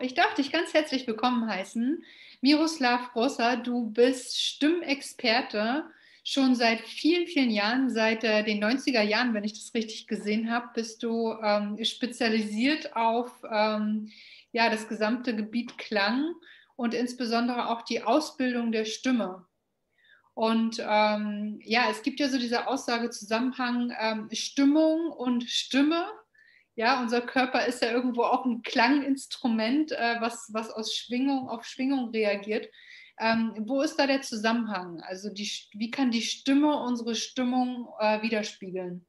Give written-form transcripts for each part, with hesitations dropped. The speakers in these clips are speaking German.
Ich darf dich ganz herzlich willkommen heißen. Miroslav Grossa, du bist Stimmexperte schon seit vielen, vielen Jahren, seit den 90er Jahren, wenn ich das richtig gesehen habe, bist du spezialisiert auf ja, das gesamte Gebiet Klang und insbesondere auch die Ausbildung der Stimme. Und ja, es gibt ja so diese Aussage, Zusammenhang Stimmung und Stimme. Ja, unser Körper ist ja irgendwo auch ein Klanginstrument, was aus Schwingung auf Schwingung reagiert. Wo ist da der Zusammenhang? Also wie kann die Stimme unsere Stimmung widerspiegeln?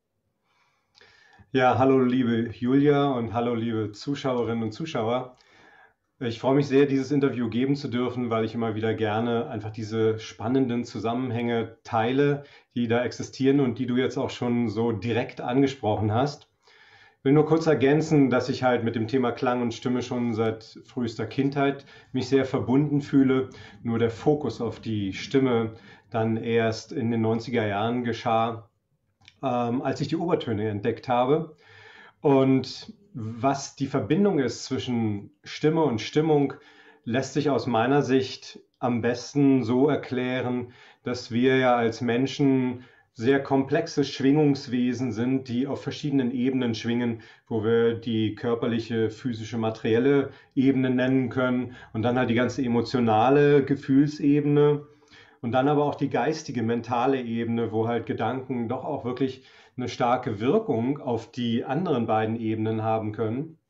Ja, hallo liebe Julia und hallo liebe Zuschauerinnen und Zuschauer. Ich freue mich sehr, dieses Interview geben zu dürfen, weil ich immer wieder gerne einfach diese spannenden Zusammenhänge teile, die da existieren und die du jetzt auch schon so direkt angesprochen hast. Ich will nur kurz ergänzen, dass ich halt mit dem Thema Klang und Stimme schon seit frühester Kindheit mich sehr verbunden fühle. Nur der Fokus auf die Stimme dann erst in den 90er Jahren geschah, als ich die Obertöne entdeckt habe. Und was die Verbindung ist zwischen Stimme und Stimmung, lässt sich aus meiner Sicht am besten so erklären, dass wir ja als Menschen sehr komplexe Schwingungswesen sind, die auf verschiedenen Ebenen schwingen, wo wir die körperliche, physische, materielle Ebene nennen können und dann halt die ganze emotionale Gefühlsebene und dann aber auch die geistige, mentale Ebene, wo halt Gedanken doch auch wirklich eine starke Wirkung auf die anderen beiden Ebenen haben können.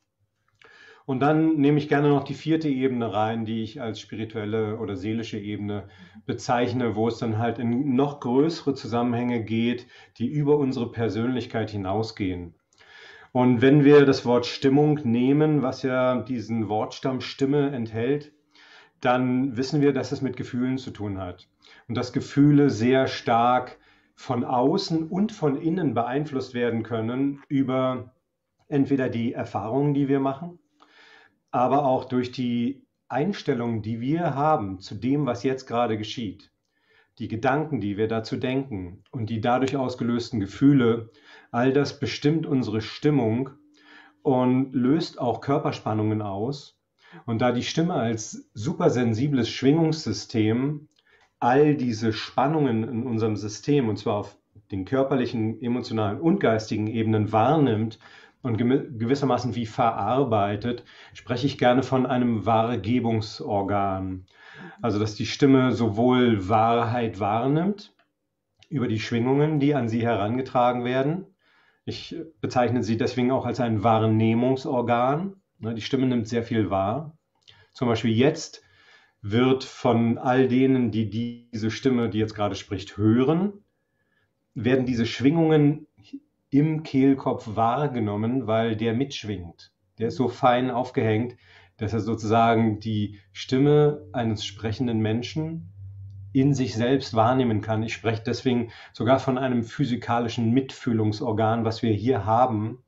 Und dann nehme ich gerne noch die vierte Ebene rein, die ich als spirituelle oder seelische Ebene bezeichne, wo es dann halt in noch größere Zusammenhänge geht, die über unsere Persönlichkeit hinausgehen. Und wenn wir das Wort Stimmung nehmen, was ja diesen Wortstamm Stimme enthält, dann wissen wir, dass es mit Gefühlen zu tun hat. Und dass Gefühle sehr stark von außen und von innen beeinflusst werden können über entweder die Erfahrungen, die wir machen, aber auch durch die Einstellung, die wir haben zu dem, was jetzt gerade geschieht. Die Gedanken, die wir dazu denken und die dadurch ausgelösten Gefühle, all das bestimmt unsere Stimmung und löst auch Körperspannungen aus. Und da die Stimme als supersensibles Schwingungssystem all diese Spannungen in unserem System, und zwar auf den körperlichen, emotionalen und geistigen Ebenen wahrnimmt und gewissermaßen wie verarbeitet, spreche ich gerne von einem Wahrgebungsorgan. Also dass die Stimme sowohl Wahrheit wahrnimmt über die Schwingungen, die an sie herangetragen werden. Ich bezeichne sie deswegen auch als ein Wahrnehmungsorgan. Die Stimme nimmt sehr viel wahr. Zum Beispiel jetzt wird von all denen, die diese Stimme, die jetzt gerade spricht, hören, werden diese Schwingungen im Kehlkopf wahrgenommen, weil der mitschwingt. Der ist so fein aufgehängt, dass er sozusagen die Stimme eines sprechenden Menschen in sich selbst wahrnehmen kann. Ich spreche deswegen sogar von einem physikalischen Mitfühlungsorgan, was wir hier haben.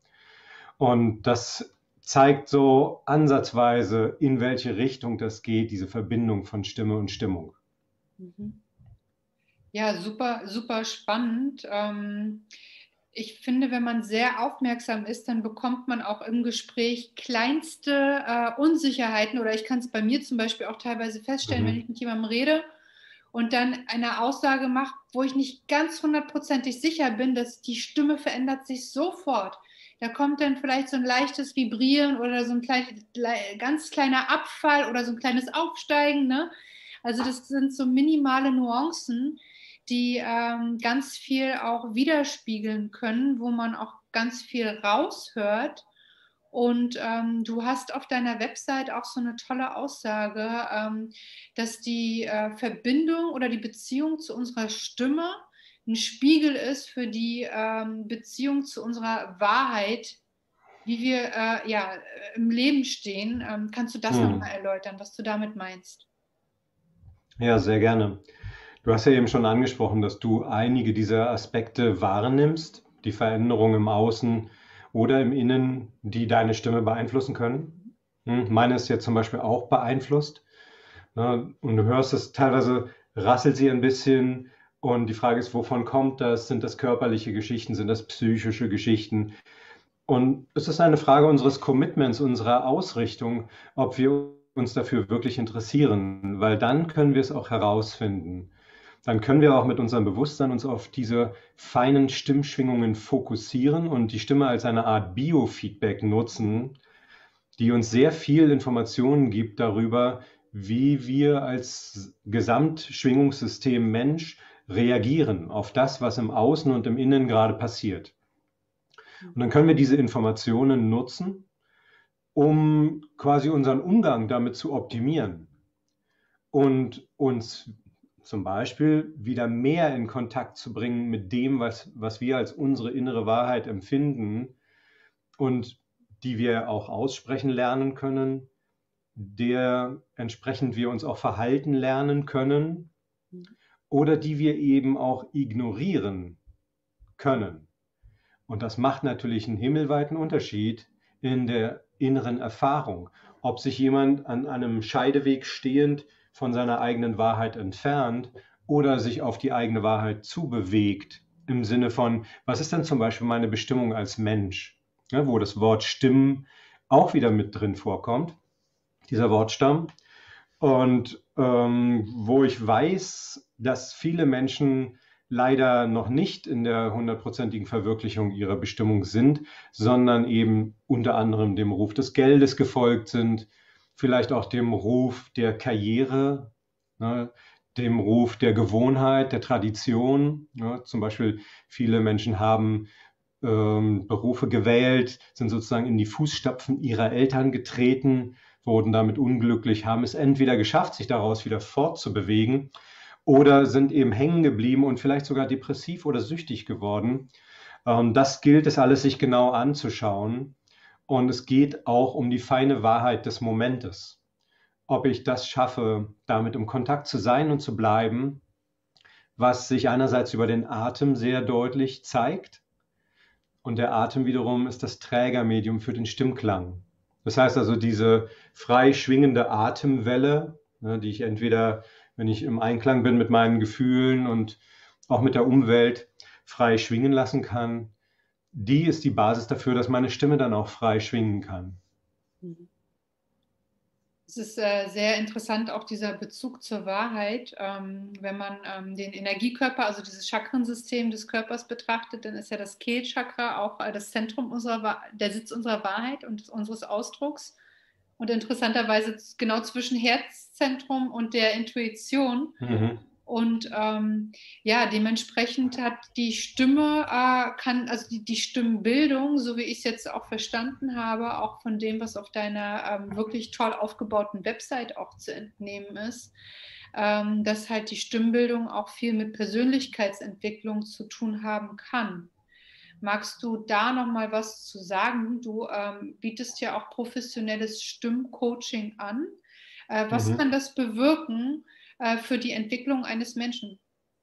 Und das zeigt so ansatzweise, in welche Richtung das geht, diese Verbindung von Stimme und Stimmung. Mhm. Ja, super, super spannend. Ich finde, wenn man sehr aufmerksam ist, dann bekommt man auch im Gespräch kleinste Unsicherheiten oder ich kann es bei mir zum Beispiel auch teilweise feststellen, wenn Mhm. ich mit jemandem rede und dann eine Aussage mache, wo ich nicht ganz hundertprozentig sicher bin, dass die Stimme verändert sich sofort. Da kommt dann vielleicht so ein leichtes Vibrieren oder so ein ganz kleiner Abfall oder so ein kleines Aufsteigen, ne? Also das sind so minimale Nuancen, die ganz viel auch widerspiegeln können, wo man auch ganz viel raushört. Und du hast auf deiner Website auch so eine tolle Aussage, dass die Verbindung oder die Beziehung zu unserer Stimme ein Spiegel ist für die Beziehung zu unserer Wahrheit, wie wir ja, im Leben stehen. Kannst du das Mhm. nochmal erläutern, was du damit meinst? Ja, sehr gerne. Du hast ja eben schon angesprochen, dass du einige dieser Aspekte wahrnimmst, die Veränderungen im Außen oder im Innen, die deine Stimme beeinflussen können. Meine ist jetzt zum Beispiel auch beeinflusst. Ne? Und du hörst es teilweise, rasselt sie ein bisschen. Und die Frage ist, wovon kommt das? Sind das körperliche Geschichten? Sind das psychische Geschichten? Und es ist eine Frage unseres Commitments, unserer Ausrichtung, ob wir uns dafür wirklich interessieren, weil dann können wir es auch herausfinden. Dann können wir auch mit unserem Bewusstsein uns auf diese feinen Stimmschwingungen fokussieren und die Stimme als eine Art Biofeedback nutzen, die uns sehr viel Informationen gibt darüber, wie wir als Gesamtschwingungssystem Mensch reagieren auf das, was im Außen und im Innen gerade passiert. Und dann können wir diese Informationen nutzen, um quasi unseren Umgang damit zu optimieren und uns zum Beispiel wieder mehr in Kontakt zu bringen mit dem, was wir als unsere innere Wahrheit empfinden und die wir auch aussprechen lernen können, der entsprechend wir uns auch verhalten lernen können oder die wir eben auch ignorieren können. Und das macht natürlich einen himmelweiten Unterschied in der inneren Erfahrung. Ob sich jemand an einem Scheideweg stehend von seiner eigenen Wahrheit entfernt oder sich auf die eigene Wahrheit zubewegt, im Sinne von, was ist denn zum Beispiel meine Bestimmung als Mensch, ja, wo das Wort Stimmen auch wieder mit drin vorkommt, dieser Wortstamm. Und wo ich weiß, dass viele Menschen leider noch nicht in der hundertprozentigen Verwirklichung ihrer Bestimmung sind, sondern eben unter anderem dem Ruf des Geldes gefolgt sind, vielleicht auch dem Ruf der Karriere, ne, dem Ruf der Gewohnheit, der Tradition. Ne. Zum Beispiel viele Menschen haben Berufe gewählt, sind sozusagen in die Fußstapfen ihrer Eltern getreten, wurden damit unglücklich, haben es entweder geschafft, sich daraus wieder fortzubewegen, oder sind eben hängen geblieben und vielleicht sogar depressiv oder süchtig geworden. Das gilt es alles sich genau anzuschauen. Und es geht auch um die feine Wahrheit des Momentes. Ob ich das schaffe, damit im Kontakt zu sein und zu bleiben, was sich einerseits über den Atem sehr deutlich zeigt. Und der Atem wiederum ist das Trägermedium für den Stimmklang. Das heißt also, diese frei schwingende Atemwelle, ne, die ich entweder, wenn ich im Einklang bin mit meinen Gefühlen und auch mit der Umwelt, frei schwingen lassen kann, die ist die Basis dafür, dass meine Stimme dann auch frei schwingen kann. Es ist sehr interessant, auch dieser Bezug zur Wahrheit. Wenn man den Energiekörper, also dieses Chakrensystem des Körpers betrachtet, dann ist ja das Kehlchakra auch das Zentrum der Sitz unserer Wahrheit und unseres Ausdrucks. Und interessanterweise genau zwischen Herzzentrum und der Intuition. Und ja, dementsprechend hat die Stimme, also die Stimmbildung, so wie ich es jetzt auch verstanden habe, auch von dem, was auf deiner wirklich toll aufgebauten Website auch zu entnehmen ist, dass halt die Stimmbildung auch viel mit Persönlichkeitsentwicklung zu tun haben kann. Magst du da noch mal was zu sagen? Du bietest ja auch professionelles Stimmcoaching an. Was kann das bewirken für die Entwicklung eines Menschen?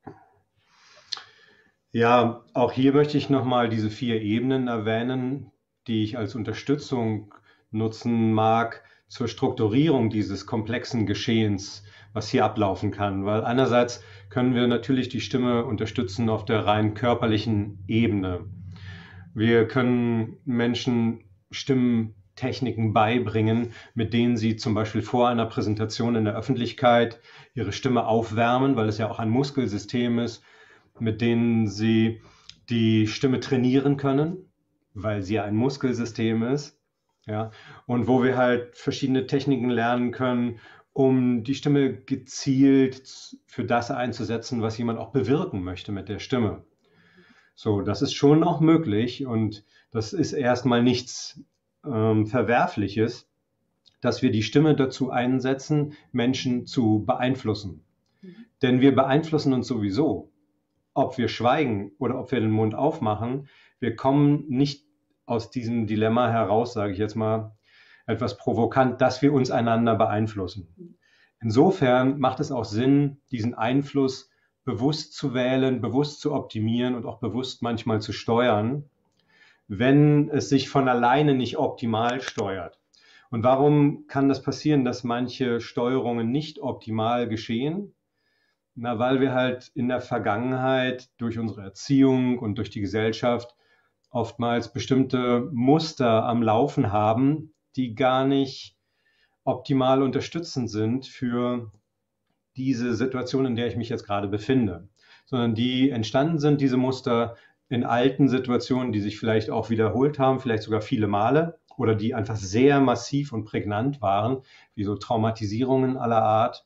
Ja, auch hier möchte ich noch mal diese 4 Ebenen erwähnen, die ich als Unterstützung nutzen mag zur Strukturierung dieses komplexen Geschehens, was hier ablaufen kann. Weil einerseits können wir natürlich die Stimme unterstützen auf der rein körperlichen Ebene. Wir können Menschen Stimmtechniken beibringen, mit denen sie zum Beispiel vor einer Präsentation in der Öffentlichkeit ihre Stimme aufwärmen, weil es ja auch ein Muskelsystem ist, mit denen sie die Stimme trainieren können, weil sie ja ein Muskelsystem ist. Ja, und wo wir halt verschiedene Techniken lernen können, um die Stimme gezielt für das einzusetzen, was jemand auch bewirken möchte mit der Stimme. So, das ist schon auch möglich und das ist erstmal nichts Verwerfliches, dass wir die Stimme dazu einsetzen, Menschen zu beeinflussen. Denn wir beeinflussen uns sowieso, ob wir schweigen oder ob wir den Mund aufmachen. Wir kommen nicht aus diesem Dilemma heraus, sage ich jetzt mal, etwas provokant, dass wir uns einander beeinflussen. Insofern macht es auch Sinn, diesen Einfluss bewusst zu wählen, bewusst zu optimieren und auch bewusst manchmal zu steuern, wenn es sich von alleine nicht optimal steuert. Und warum kann das passieren, dass manche Steuerungen nicht optimal geschehen? Na, weil wir halt in der Vergangenheit durch unsere Erziehung und durch die Gesellschaft oftmals bestimmte Muster am Laufen haben, die gar nicht optimal unterstützend sind für diese Situation, in der ich mich jetzt gerade befinde, sondern die entstanden sind, diese Muster, in alten Situationen, die sich vielleicht auch wiederholt haben, vielleicht sogar viele Male oder die einfach sehr massiv und prägnant waren, wie so Traumatisierungen aller Art.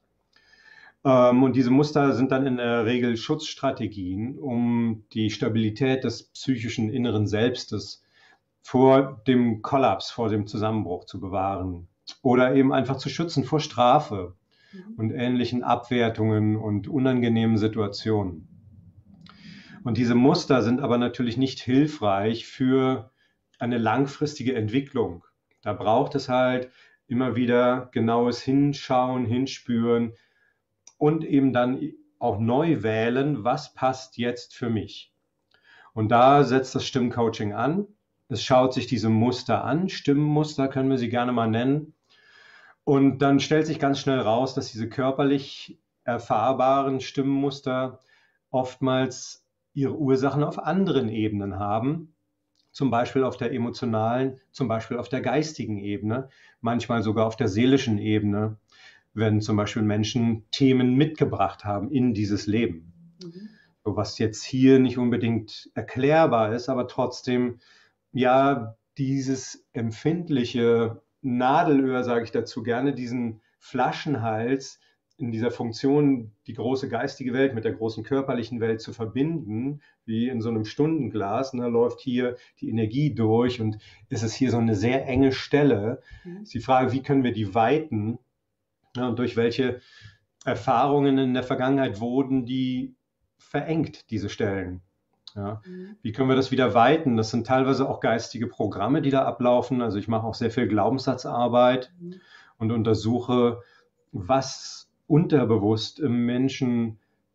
Und diese Muster sind dann in der Regel Schutzstrategien, um die Stabilität des psychischen inneren Selbstes vor dem Kollaps, vor dem Zusammenbruch zu bewahren oder eben einfach zu schützen vor Strafe und ähnlichen Abwertungen und unangenehmen Situationen. Und diese Muster sind aber natürlich nicht hilfreich für eine langfristige Entwicklung. Da braucht es halt immer wieder genaues Hinschauen, Hinspüren und eben dann auch neu wählen, was passt jetzt für mich. Und da setzt das Stimmcoaching an. Es schaut sich diese Muster an, Stimmmuster können wir sie gerne mal nennen. Und dann stellt sich ganz schnell raus, dass diese körperlich erfahrbaren Stimmmuster oftmals ihre Ursachen auf anderen Ebenen haben, zum Beispiel auf der emotionalen, zum Beispiel auf der geistigen Ebene, manchmal sogar auf der seelischen Ebene, wenn zum Beispiel Menschen Themen mitgebracht haben in dieses Leben. Was jetzt hier nicht unbedingt erklärbar ist, aber trotzdem, ja, dieses empfindliche Nadelöhr, sage ich dazu gerne, diesen Flaschenhals in dieser Funktion, die große geistige Welt mit der großen körperlichen Welt zu verbinden, wie in so einem Stundenglas, ne, läuft hier die Energie durch und es ist hier so eine sehr enge Stelle. Ist die Frage, wie können wir die weiten, ja, und durch welche Erfahrungen in der Vergangenheit wurden die verengt, diese Stellen. Ja. Wie können wir das wieder weiten? Das sind teilweise auch geistige Programme, die da ablaufen. Also ich mache auch sehr viel Glaubenssatzarbeit und untersuche, was unterbewusst im Menschen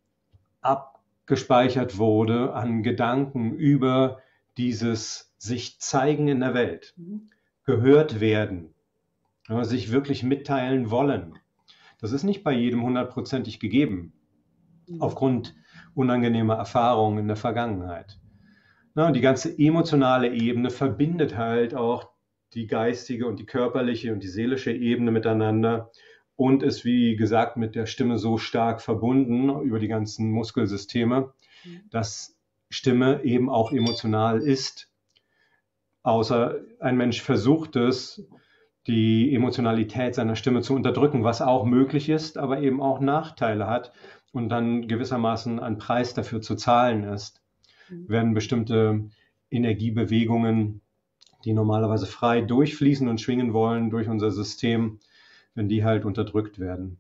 abgespeichert wurde an Gedanken über dieses sich zeigen in der Welt, gehört werden, ja, sich wirklich mitteilen wollen. Das ist nicht bei jedem hundertprozentig gegeben, aufgrund unangenehmer Erfahrungen in der Vergangenheit. Na, und die ganze emotionale Ebene verbindet halt auch die geistige und die körperliche und die seelische Ebene miteinander und ist, wie gesagt, mit der Stimme so stark verbunden über die ganzen Muskelsysteme, dass Stimme eben auch emotional ist. Außer ein Mensch versucht es, die Emotionalität seiner Stimme zu unterdrücken, was auch möglich ist, aber eben auch Nachteile hat und dann gewissermaßen ein Preis dafür zu zahlen ist, wenn bestimmte Energiebewegungen, die normalerweise frei durchfließen und schwingen wollen durch unser System, wenn die halt unterdrückt werden.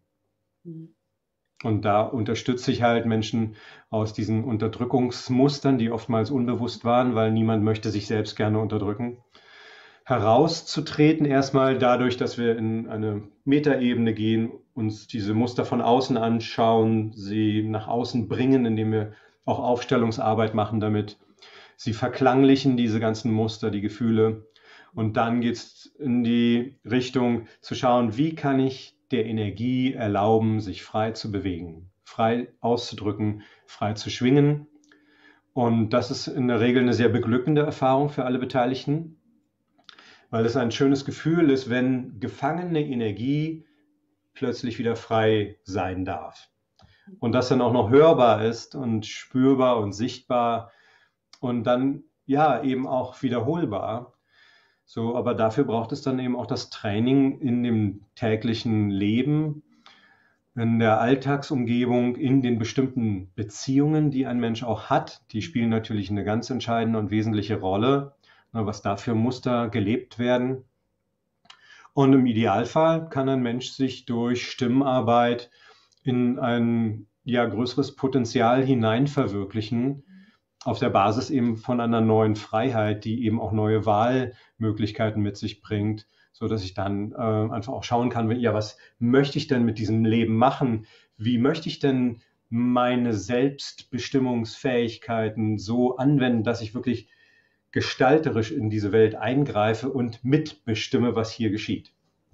Und da unterstütze ich halt Menschen aus diesen Unterdrückungsmustern, die oftmals unbewusst waren, weil niemand möchte sich selbst gerne unterdrücken, herauszutreten, erstmal dadurch, dass wir in eine Metaebene gehen, uns diese Muster von außen anschauen, sie nach außen bringen, indem wir auch Aufstellungsarbeit machen damit. Sie verklanglichen diese ganzen Muster, die Gefühle. Und dann geht es in die Richtung zu schauen, wie kann ich der Energie erlauben, sich frei zu bewegen, frei auszudrücken, frei zu schwingen. Und das ist in der Regel eine sehr beglückende Erfahrung für alle Beteiligten, weil es ein schönes Gefühl ist, wenn gefangene Energie plötzlich wieder frei sein darf. Und das dann auch noch hörbar ist und spürbar und sichtbar und dann ja eben auch wiederholbar. So, aber dafür braucht es dann eben auch das Training in dem täglichen Leben, in der Alltagsumgebung, in den bestimmten Beziehungen, die ein Mensch auch hat. Die spielen natürlich eine ganz entscheidende und wesentliche Rolle, was da für Muster gelebt werden. Und im Idealfall kann ein Mensch sich durch Stimmarbeit in ein größeres Potenzial hineinverwirklichen, auf der Basis eben von einer neuen Freiheit, die eben auch neue Wahlmöglichkeiten mit sich bringt, so dass ich dann einfach auch schauen kann, was möchte ich denn mit diesem Leben machen? Wie möchte ich denn meine Selbstbestimmungsfähigkeiten so anwenden, dass ich wirklich gestalterisch in diese Welt eingreife und mitbestimme, was hier geschieht?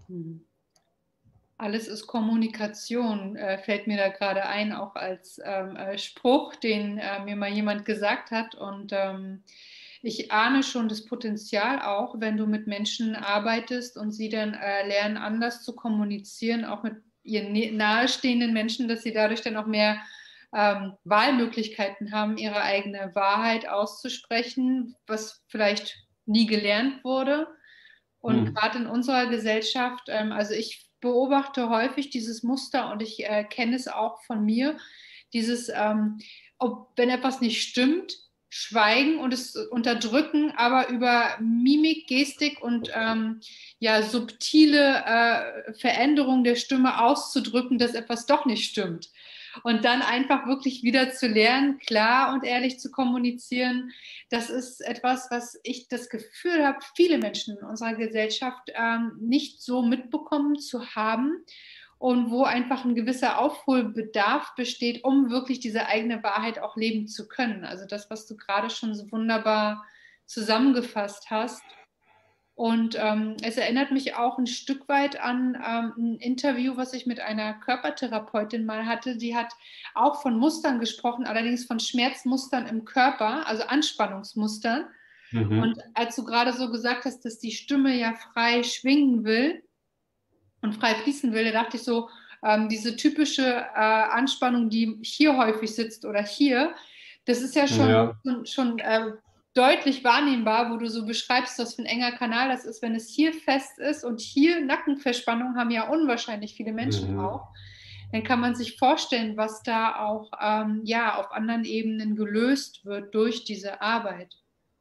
Alles ist Kommunikation, fällt mir da gerade ein, auch als Spruch, den mir mal jemand gesagt hat. Und ich ahne schon das Potenzial auch, wenn du mit Menschen arbeitest und sie dann lernen, anders zu kommunizieren, auch mit ihren nahestehenden Menschen, dass sie dadurch dann auch mehr Wahlmöglichkeiten haben, ihre eigene Wahrheit auszusprechen, was vielleicht nie gelernt wurde. Und Hm. gerade in unserer Gesellschaft, also ich beobachte häufig dieses Muster und ich kenne es auch von mir, dieses, wenn etwas nicht stimmt, schweigen und es unterdrücken, aber über Mimik, Gestik und ja, subtile Veränderung der Stimme auszudrücken, dass etwas doch nicht stimmt. Und dann einfach wirklich wieder zu lernen, klar und ehrlich zu kommunizieren, das ist etwas, was ich das Gefühl habe, viele Menschen in unserer Gesellschaft nicht so mitbekommen zu haben und wo einfach ein gewisser Aufholbedarf besteht, um wirklich diese eigene Wahrheit auch leben zu können. Also das, was du gerade schon so wunderbar zusammengefasst hast. Und es erinnert mich auch ein Stück weit an ein Interview, was ich mit einer Körpertherapeutin mal hatte. Die hat auch von Mustern gesprochen, allerdings von Schmerzmustern im Körper, also Anspannungsmustern. Und Mhm. als du gerade so gesagt hast, dass die Stimme ja frei schwingen will und frei fließen will, da dachte ich so, diese typische Anspannung, die hier häufig sitzt oder hier, das ist ja Ja. schon deutlich wahrnehmbar, wo du so beschreibst, was für ein enger Kanal das ist, wenn es hier fest ist und hier Nackenverspannung haben ja unwahrscheinlich viele Menschen Mhm. auch. Dann kann man sich vorstellen, was da auch ja, auf anderen Ebenen gelöst wird durch diese Arbeit.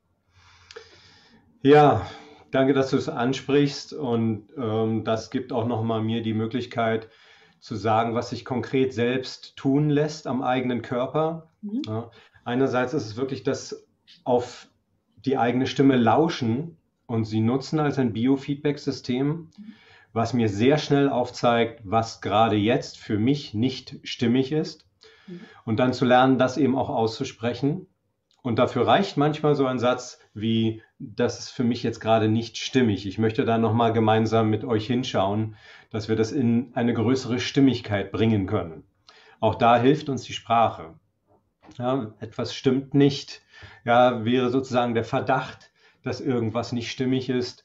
Ja, danke, dass du es ansprichst und das gibt auch nochmal mir die Möglichkeit zu sagen, was sich konkret selbst tun lässt am eigenen Körper. Mhm. Ja. Einerseits ist es wirklich das auf die eigene Stimme lauschen und sie nutzen als ein Biofeedback-System, was mir sehr schnell aufzeigt, was gerade jetzt für mich nicht stimmig ist Mhm. und dann zu lernen, das eben auch auszusprechen. Und dafür reicht manchmal so ein Satz wie, das ist für mich jetzt gerade nicht stimmig. Ich möchte da nochmal gemeinsam mit euch hinschauen, dass wir das in eine größere Stimmigkeit bringen können. Auch da hilft uns die Sprache. Ja, etwas stimmt nicht. Ja, wäre sozusagen der Verdacht, dass irgendwas nicht stimmig ist.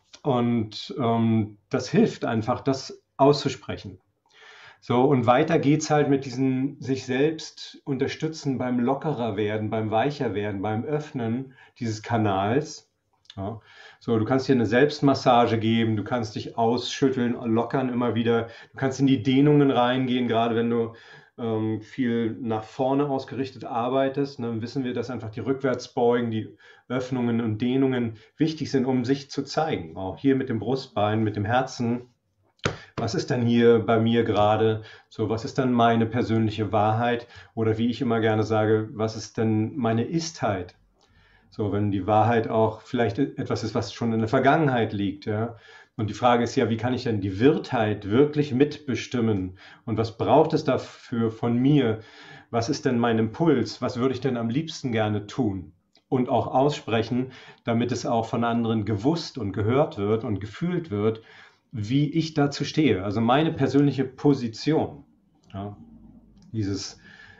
Und das hilft einfach, das auszusprechen. So, und weiter geht's halt mit diesem sich selbst unterstützen beim lockerer werden, beim weicher werden, beim Öffnen dieses Kanals. Ja. So, du kannst dir eine Selbstmassage geben, du kannst dich ausschütteln, lockern immer wieder, du kannst in die Dehnungen reingehen, gerade wenn du viel nach vorne ausgerichtet arbeitest. Dann wissen wir, dass einfach die Rückwärtsbeugen, die Öffnungen und Dehnungen wichtig sind, um sich zu zeigen. Auch hier mit dem Brustbein, mit dem Herzen. Was ist denn hier bei mir gerade? So, was ist dann meine persönliche Wahrheit? Oder wie ich immer gerne sage, was ist denn meine Istheit? So, wenn die Wahrheit auch vielleicht etwas ist, was schon in der Vergangenheit liegt, ja. Und die Frage ist ja, wie kann ich denn die Wirtheit wirklich mitbestimmen? Und was braucht es dafür von mir? Was ist denn mein Impuls? Was würde ich denn am liebsten gerne tun? Und auch aussprechen, damit es auch von anderen gewusst und gehört wird und gefühlt wird, wie ich dazu stehe. Also meine persönliche Position. Ja. Dieses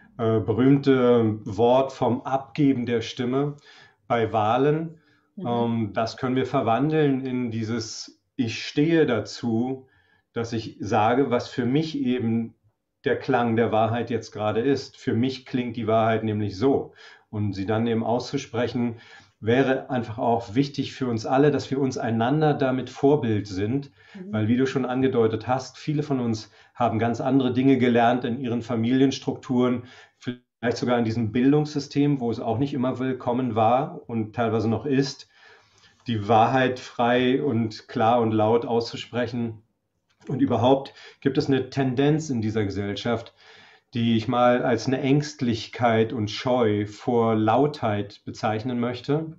berühmte Wort vom Abgeben der Stimme bei Wahlen, Mhm. das können wir verwandeln in dieses Ich stehe dazu, dass ich sage, was für mich eben der Klang der Wahrheit jetzt gerade ist. Für mich klingt die Wahrheit nämlich so. Und sie dann eben auszusprechen, wäre einfach auch wichtig für uns alle, dass wir uns einander damit Vorbild sind, Mhm. weil wie du schon angedeutet hast, viele von uns haben ganz andere Dinge gelernt in ihren Familienstrukturen, vielleicht sogar in diesem Bildungssystem, wo es auch nicht immer willkommen war und teilweise noch ist, die Wahrheit frei und klar und laut auszusprechen. Und überhaupt gibt es eine Tendenz in dieser Gesellschaft, die ich mal als eine Ängstlichkeit und Scheu vor Lautheit bezeichnen möchte.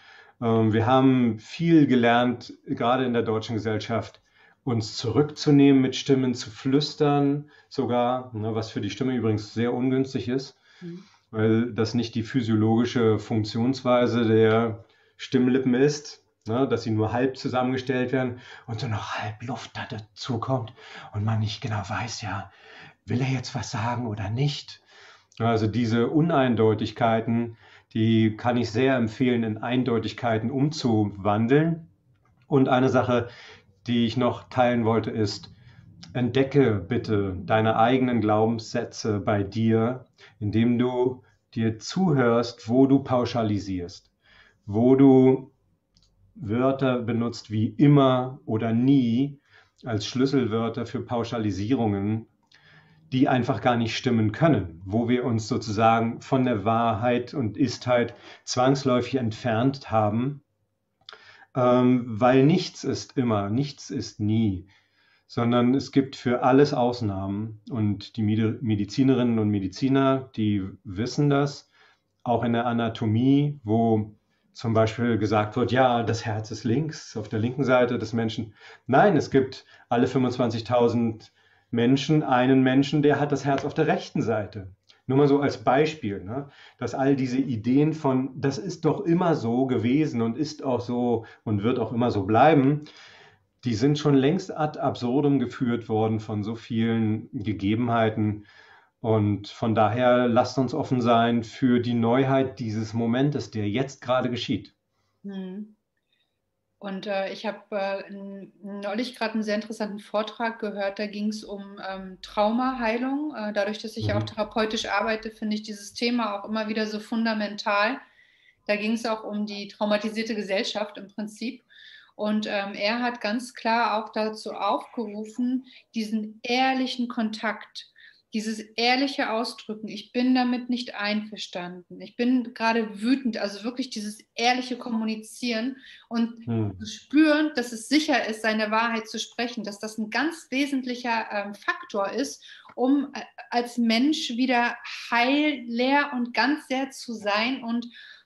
Wir haben viel gelernt, gerade in der deutschen Gesellschaft, uns zurückzunehmen, mit Stimmen zu flüstern, sogar, ne, was für die Stimme übrigens sehr ungünstig ist, Mhm. weil das nicht die physiologische Funktionsweise der Stimmlippen ist, ne, dass sie nur halb zusammengestellt werden und so noch halb Luft da dazu kommt und man nicht genau weiß, ja, will er jetzt was sagen oder nicht? Also diese Uneindeutigkeiten, die kann ich sehr empfehlen, in Eindeutigkeiten umzuwandeln. Und eine Sache, die ich noch teilen wollte, ist: Entdecke bitte deine eigenen Glaubenssätze bei dir, indem du dir zuhörst, wo du pauschalisierst, wo du Wörter benutzt wie immer oder nie als Schlüsselwörter für Pauschalisierungen, die einfach gar nicht stimmen können, wo wir uns sozusagen von der Wahrheit und Istheit zwangsläufig entfernt haben, weil nichts ist immer, nichts ist nie, sondern es gibt für alles Ausnahmen. Und die Medizinerinnen und Mediziner, die wissen das, auch in der Anatomie, wo zum Beispiel gesagt wird, ja, das Herz ist links, auf der linken Seite des Menschen. Nein, es gibt alle 25.000 Menschen einen Menschen, der hat das Herz auf der rechten Seite. Nur mal so als Beispiel, ne? Dass all diese Ideen von, das ist doch immer so gewesen und ist auch so und wird auch immer so bleiben, die sind schon längst ad absurdum geführt worden von so vielen Gegebenheiten. Und von daher lasst uns offen sein für die Neuheit dieses Momentes, der jetzt gerade geschieht. Hm. Und ich habe neulich gerade einen sehr interessanten Vortrag gehört, da ging es um Traumaheilung. Dadurch, dass ich auch Mhm. therapeutisch arbeite, finde ich dieses Thema auch immer wieder so fundamental. Da ging es auch um die traumatisierte Gesellschaft im Prinzip. Und er hat ganz klar auch dazu aufgerufen, diesen ehrlichen Kontakt, dieses ehrliche Ausdrücken, ich bin damit nicht einverstanden, ich bin gerade wütend, also wirklich dieses ehrliche Kommunizieren und zu Mhm. spüren, dass es sicher ist, seine Wahrheit zu sprechen, dass das ein ganz wesentlicher Faktor ist, um als Mensch wieder heil, leer und ganz sehr zu sein und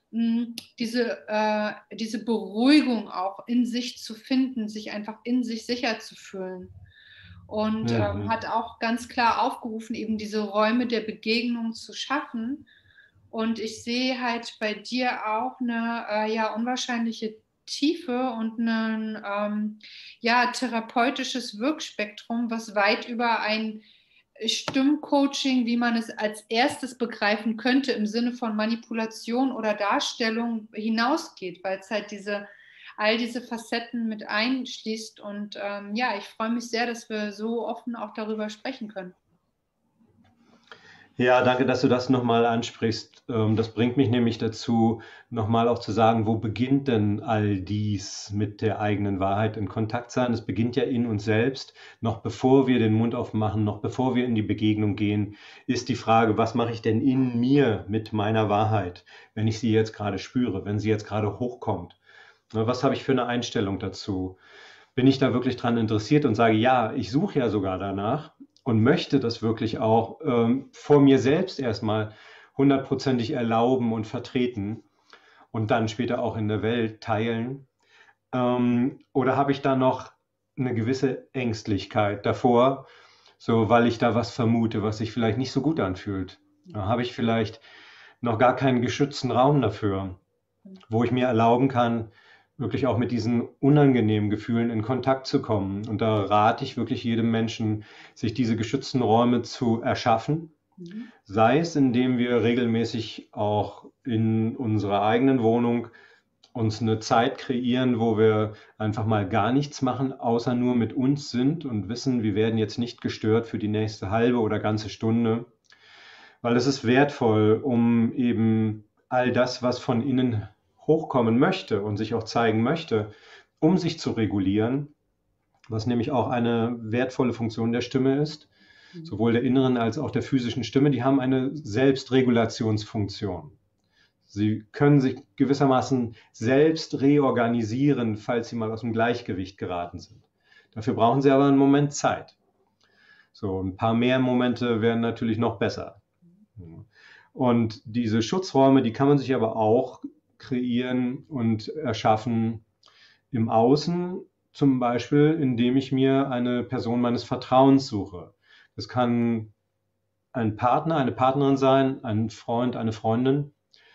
diese Beruhigung auch in sich zu finden, sich einfach in sich sicher zu fühlen. Und Mhm. hat auch ganz klar aufgerufen, eben diese Räume der Begegnung zu schaffen. Und ich sehe halt bei dir auch eine ja, unwahrscheinliche Tiefe und ein ja, therapeutisches Wirkspektrum, was weit über ein Stimmcoaching, wie man es als erstes begreifen könnte, im Sinne von Manipulation oder Darstellung hinausgeht, weil es halt all diese Facetten mit einschließt. Und ja, ich freue mich sehr, dass wir so offen auch darüber sprechen können. Ja, danke, dass du das nochmal ansprichst. Das bringt mich nämlich dazu, nochmal auch zu sagen, wo beginnt denn all dies mit der eigenen Wahrheit in Kontakt sein? Es beginnt ja in uns selbst. Noch bevor wir den Mund aufmachen, noch bevor wir in die Begegnung gehen, ist die Frage, was mache ich denn in mir mit meiner Wahrheit, wenn ich sie jetzt gerade spüre, wenn sie jetzt gerade hochkommt? Was habe ich für eine Einstellung dazu? Bin ich da wirklich dran interessiert und sage, ja, ich suche ja sogar danach und möchte das wirklich auch vor mir selbst erstmal hundertprozentig erlauben und vertreten und dann später auch in der Welt teilen? Oder habe ich da noch eine gewisse Ängstlichkeit davor, so weil ich da was vermute, was sich vielleicht nicht so gut anfühlt? Da habe ich vielleicht noch gar keinen geschützten Raum dafür, wo ich mir erlauben kann, wirklich auch mit diesen unangenehmen Gefühlen in Kontakt zu kommen. Und da rate ich wirklich jedem Menschen, sich diese geschützten Räume zu erschaffen, Mhm. sei es, indem wir regelmäßig auch in unserer eigenen Wohnung uns eine Zeit kreieren, wo wir einfach mal gar nichts machen, außer nur mit uns sind und wissen, wir werden jetzt nicht gestört für die nächste halbe oder ganze Stunde, weil es ist wertvoll, um eben all das, was von innen hochkommen möchte und sich auch zeigen möchte, um sich zu regulieren, was nämlich auch eine wertvolle Funktion der Stimme ist, Mhm. sowohl der inneren als auch der physischen Stimme, die haben eine Selbstregulationsfunktion. Sie können sich gewissermaßen selbst reorganisieren, falls sie mal aus dem Gleichgewicht geraten sind. Dafür brauchen sie aber einen Moment Zeit. So, ein paar mehr Momente wären natürlich noch besser. Und diese Schutzräume, die kann man sich aber auch kreieren und erschaffen im Außen, zum Beispiel, indem ich mir eine Person meines Vertrauens suche. Das kann ein Partner, eine Partnerin sein, ein Freund, eine Freundin.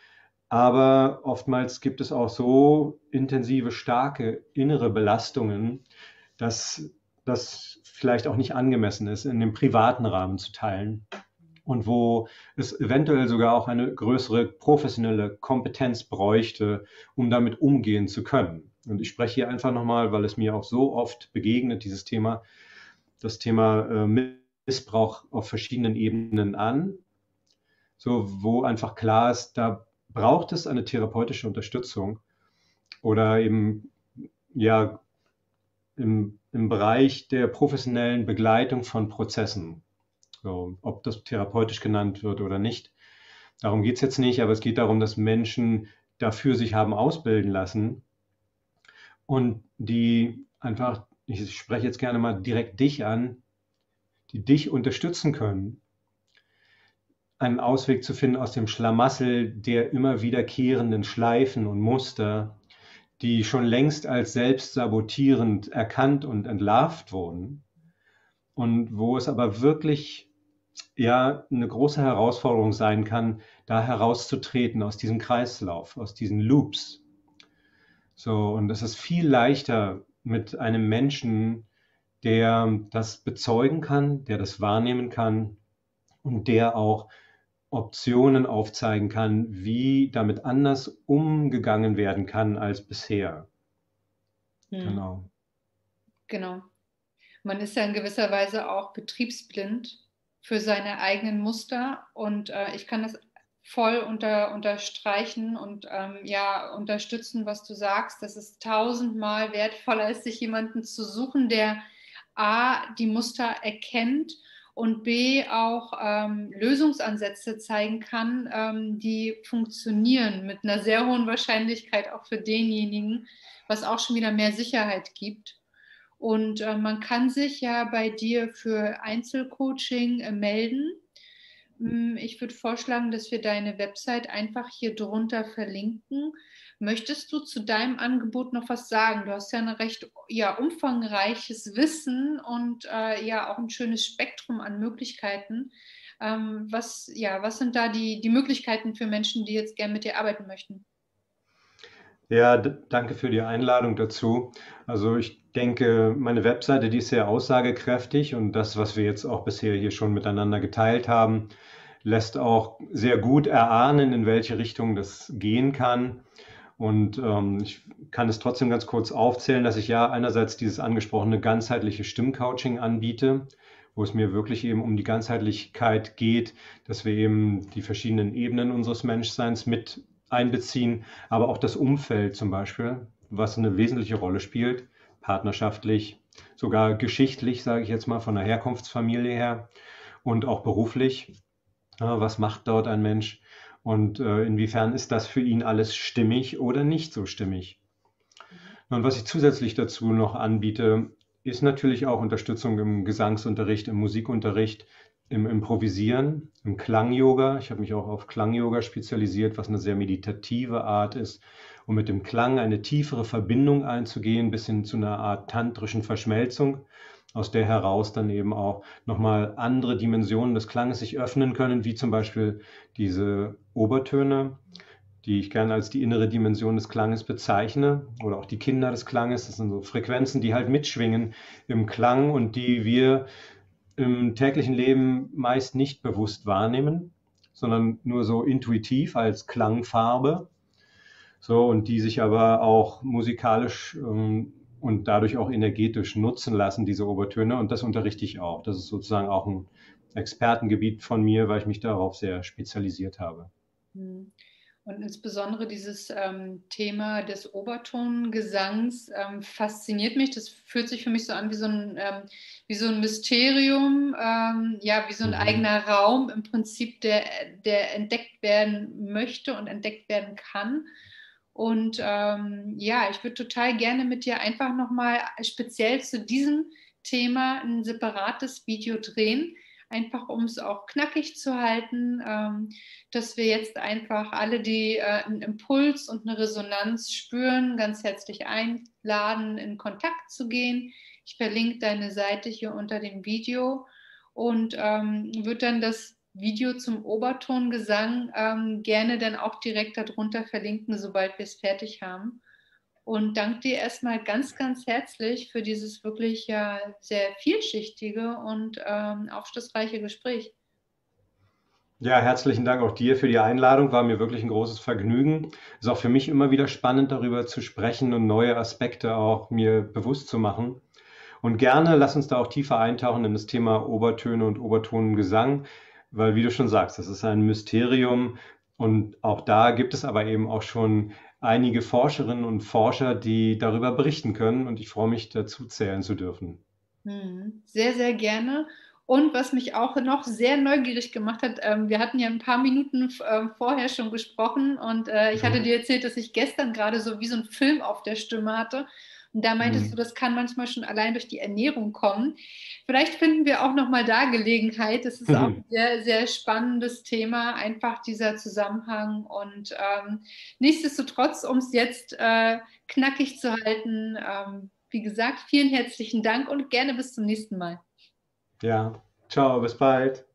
Aber oftmals gibt es auch so intensive, starke innere Belastungen, dass das vielleicht auch nicht angemessen ist, in dem privaten Rahmen zu teilen. und wo es eventuell sogar auch eine größere professionelle Kompetenz bräuchte, um damit umgehen zu können. Und ich spreche hier einfach nochmal, weil es mir auch so oft begegnet, dieses Thema, das Thema Missbrauch auf verschiedenen Ebenen an, so wo einfach klar ist, da braucht es eine therapeutische Unterstützung oder eben ja im Bereich der professionellen Begleitung von Prozessen. So, ob das therapeutisch genannt wird oder nicht. Darum geht es jetzt nicht, aber es geht darum, dass Menschen dafür sich haben ausbilden lassen und die einfach, ich spreche jetzt gerne mal direkt dich an, die dich unterstützen können, einen Ausweg zu finden aus dem Schlamassel der immer wiederkehrenden Schleifen und Muster, die schon längst als selbstsabotierend erkannt und entlarvt wurden und wo es aber wirklich ja eine große Herausforderung sein kann, da herauszutreten aus diesem Kreislauf, aus diesen Loops. So, und es ist viel leichter mit einem Menschen, der das bezeugen kann, der das wahrnehmen kann und der auch Optionen aufzeigen kann, wie damit anders umgegangen werden kann als bisher. Genau. Genau. Man ist ja in gewisser Weise auch betriebsblind für seine eigenen Muster und ich kann das voll unterstreichen und ja, unterstützen, was du sagst. Das ist tausendmal wertvoller, als sich jemanden zu suchen, der A, die Muster erkennt und B, auch Lösungsansätze zeigen kann, die funktionieren mit einer sehr hohen Wahrscheinlichkeit auch für denjenigen, was auch schon wieder mehr Sicherheit gibt. Und man kann sich ja bei dir für Einzelcoaching melden. Ich würde vorschlagen, dass wir deine Website einfach hier drunter verlinken. Möchtest du zu deinem Angebot noch was sagen? Du hast ja ein recht ja, umfangreiches Wissen und ja auch ein schönes Spektrum an Möglichkeiten. Was sind da die Möglichkeiten für Menschen, die jetzt gerne mit dir arbeiten möchten? Ja, danke für die Einladung dazu. Also ich denke, meine Webseite, die ist sehr aussagekräftig und das, was wir jetzt auch bisher hier schon miteinander geteilt haben, lässt auch sehr gut erahnen, in welche Richtung das gehen kann. Und ich kann es trotzdem ganz kurz aufzählen, dass ich ja einerseits dieses angesprochene ganzheitliche Stimmcoaching anbiete, wo es mir wirklich eben um die Ganzheitlichkeit geht, dass wir eben die verschiedenen Ebenen unseres Menschseins mit einbeziehen, aber auch das Umfeld zum Beispiel, was eine wesentliche Rolle spielt, partnerschaftlich, sogar geschichtlich, sage ich jetzt mal, von der Herkunftsfamilie her und auch beruflich. Was macht dort ein Mensch und inwiefern ist das für ihn alles stimmig oder nicht so stimmig? Und was ich zusätzlich dazu noch anbiete, ist natürlich auch Unterstützung im Gesangsunterricht, im Musikunterricht, im Improvisieren, im Klang-Yoga. Ich habe mich auch auf Klang-Yoga spezialisiert, was eine sehr meditative Art ist, um mit dem Klang eine tiefere Verbindung einzugehen, bis hin zu einer Art tantrischen Verschmelzung, aus der heraus dann eben auch nochmal andere Dimensionen des Klanges sich öffnen können, wie zum Beispiel diese Obertöne, die ich gerne als die innere Dimension des Klanges bezeichne, oder auch die Kinder des Klanges. Das sind so Frequenzen, die halt mitschwingen im Klang und die wir im täglichen Leben meist nicht bewusst wahrnehmen, sondern nur so intuitiv als Klangfarbe. So, und die sich aber auch musikalisch und dadurch auch energetisch nutzen lassen, diese Obertöne. Und das unterrichte ich auch. Das ist sozusagen auch ein Expertengebiet von mir, weil ich mich darauf sehr spezialisiert habe. Hm. Und insbesondere dieses Thema des Obertongesangs fasziniert mich. Das fühlt sich für mich so an wie so ein Mysterium, ja, wie so ein eigener Raum im Prinzip, der entdeckt werden möchte und entdeckt werden kann. Und ja, ich würde total gerne mit dir einfach nochmal speziell zu diesem Thema ein separates Video drehen, einfach um es auch knackig zu halten, dass wir jetzt einfach alle, die einen Impuls und eine Resonanz spüren, ganz herzlich einladen, in Kontakt zu gehen. Ich verlinke deine Seite hier unter dem Video und würde dann das Video zum Obertongesang gerne dann auch direkt darunter verlinken, sobald wir es fertig haben. Und danke dir erstmal ganz, ganz herzlich für dieses wirklich ja sehr vielschichtige und aufschlussreiche Gespräch. Ja, herzlichen Dank auch dir für die Einladung. War mir wirklich ein großes Vergnügen. Ist auch für mich immer wieder spannend, darüber zu sprechen und neue Aspekte auch mir bewusst zu machen. Und gerne lass uns da auch tiefer eintauchen in das Thema Obertöne und Obertonengesang, weil, wie du schon sagst, das ist ein Mysterium. Und auch da gibt es aber eben auch schon einige Forscherinnen und Forscher, die darüber berichten können. Und ich freue mich, dazu zählen zu dürfen. Sehr, sehr gerne. Und was mich auch noch sehr neugierig gemacht hat, wir hatten ja ein paar Minuten vorher schon gesprochen und ich hatte Mhm. dir erzählt, dass ich gestern gerade so wie so einen Film auf der Stimme hatte. Und da meintest du, Mhm. das kann manchmal schon allein durch die Ernährung kommen. Vielleicht finden wir auch noch mal da Gelegenheit. Das ist auch ein sehr, sehr spannendes Thema, einfach dieser Zusammenhang. Und nichtsdestotrotz, um es jetzt knackig zu halten, wie gesagt, vielen herzlichen Dank und gerne bis zum nächsten Mal. Ja, ciao, bis bald.